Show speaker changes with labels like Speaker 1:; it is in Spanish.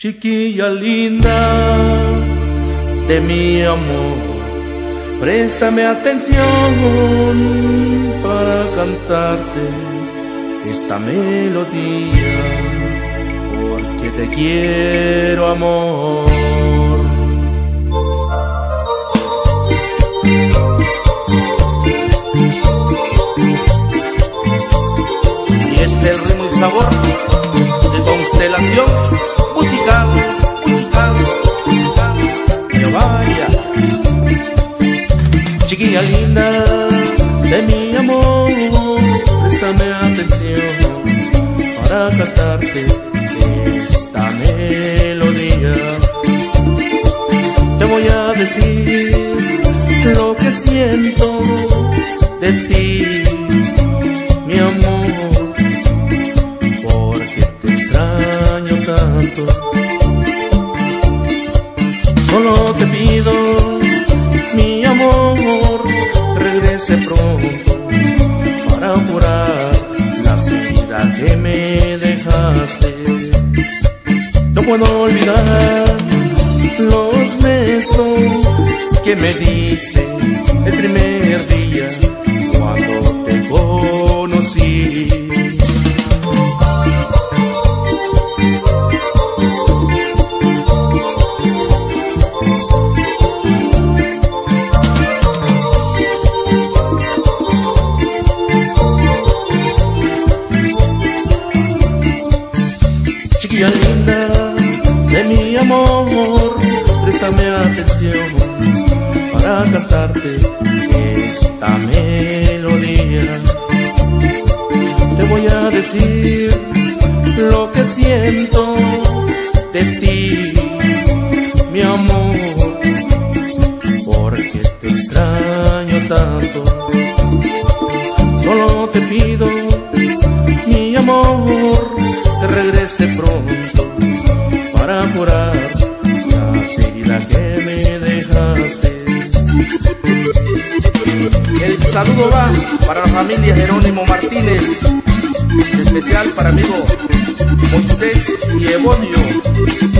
Speaker 1: Chiquilla linda de mi amor, préstame atención para cantarte esta melodía, porque te quiero, amor. Y este es el ritmo y sabor de Constelación musical, musical, musical. Pero vaya, chiquilla linda de mi amor, préstame atención para cantarte esta melodía. Te voy a decir lo que siento de ti, mi amor, porque te extraño tanto. Solo te pido, mi amor, regrese pronto para curar la herida que me dejaste. No puedo olvidar los besos que me diste el primer día cuando te conocí. Chiquilla linda de mi amor, préstame atención para cantarte esta melodía. Te voy a decir lo que siento de ti, mi amor, porque te extraño tanto. Solo te pido, mi amor, que regrese pronto para curar la herida que me dejaste. El saludo va para la familia Jerónimo Martínez, especial para amigo Moisés y Evodio.